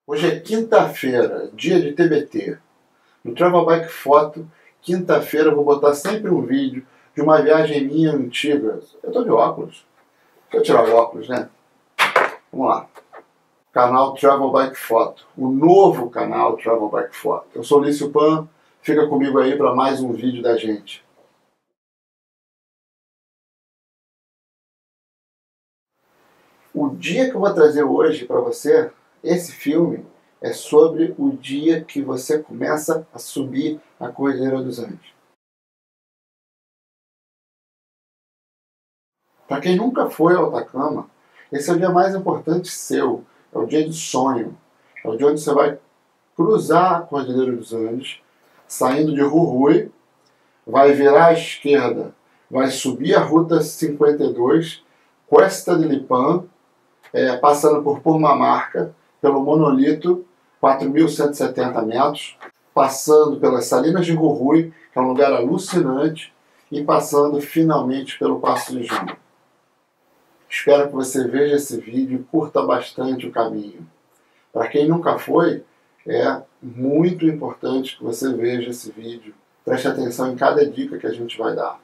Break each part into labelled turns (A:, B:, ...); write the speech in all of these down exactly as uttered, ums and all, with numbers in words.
A: Hoje é quinta-feira, dia de T B T. No Travel Bike Photo, quinta-feira eu vou botar sempre um vídeo de uma viagem minha antiga. Eu tô de óculos. Deixa eu tirar o óculos, né? Vamos lá. Canal Travel Bike Photo. O novo canal Travel Bike Photo. Eu sou o Lício Pan. Fica comigo aí para mais um vídeo da gente. O dia que eu vou trazer hoje para você, esse filme, é sobre o dia que você começa a subir a Cordilheira dos Andes. Para quem nunca foi ao Atacama, esse é o dia mais importante seu. É o dia de sonho. É o dia onde você vai cruzar a Cordilheira dos Andes, saindo de Jujuy, vai virar à esquerda, vai subir a Ruta cinquenta e dois, Cuesta de Lipan, é, passando por Purmamarca, pelo Monolito, quatro mil cento e setenta metros, passando pelas Salinas de Jujuy, que é um lugar alucinante, e passando finalmente pelo Passo de Junho. Espero que você veja esse vídeo e curta bastante o caminho. Para quem nunca foi, é muito importante que você veja esse vídeo. Preste atenção em cada dica que a gente vai dar.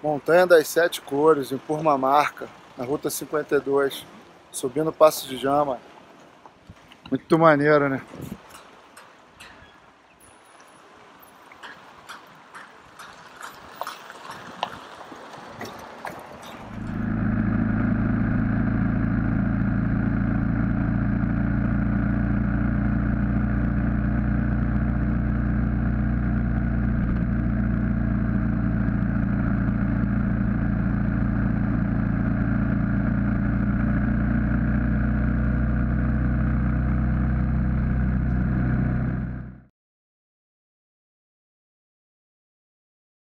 B: Montanha das Sete Cores, em Purmamarca, na Ruta cinquenta e dois, subindo o Passo de Jama. Muito maneiro, né?